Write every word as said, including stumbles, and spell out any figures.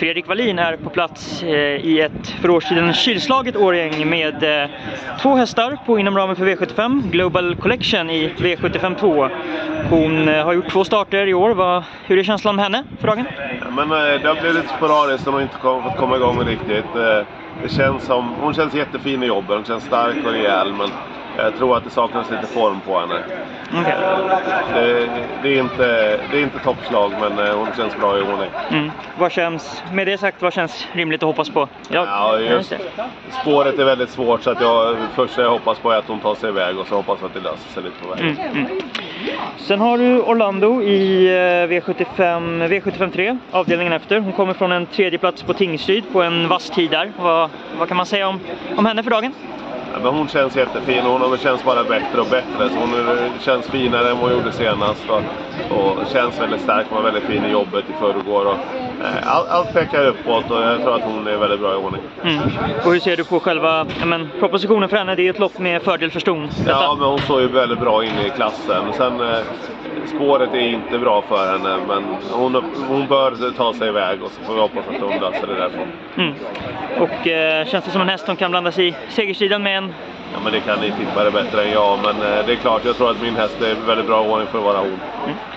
Fredrik Wallin är på plats i ett för år sedan kylslaget Årjäng med två hästar på inom ramen för V sjuttiofem, Global Collection i V sjuttiofem två. Hon har gjort två starter i år. Vad, hur är känslan med henne för dagen? Ja, men det har blivit lite sporadiskt och hon inte kom, fått komma igång riktigt. Det känns som, hon känns jättefin i jobbet, hon känns stark och rejäl, men jag tror att det saknas lite form på henne. Okay. Det, det, är inte, det är inte toppslag, men hon känns bra i ordning. Mm. Vad känns, med det sagt, vad känns rimligt att hoppas på? Jag, ja, just, spåret är väldigt svårt, så att jag, först jag hoppas på att hon tar sig iväg och så hoppas jag att det löser sig lite på vägen. Mm, mm. Sen har du Orlando i V sjuttiofem, V sjuttiofem tre, avdelningen efter. Hon kommer från en tredje plats på Tingsryd på en vass tid där. Vad, vad kan man säga om, om henne för dagen? Ja, men hon känns jättefin och hon känns bara bättre och bättre. Så hon känns finare än vad hon gjorde senast och, och känns väldigt stark. Hon var väldigt fin i jobbet i förrgår. Och, eh, all, allt pekar uppåt och jag tror att hon är väldigt bra i ordning. Mm. Och hur ser du på själva ja, men, propositionen för henne? Det är ju ett lopp med fördel för ston. Ja, men hon står ju väldigt bra inne i klassen. Sen eh, spåret är inte bra för henne, men hon, hon bör ta sig iväg och så får vi hoppas att hon löser det därifrån. Mm. Och eh, känns det som en häst som kan blanda sig i segersidan med en? Ja, men det kan ni tippa det bättre än jag, men eh, det är klart, jag tror att min häst är väldigt bra ordning för att vara hon. Mm.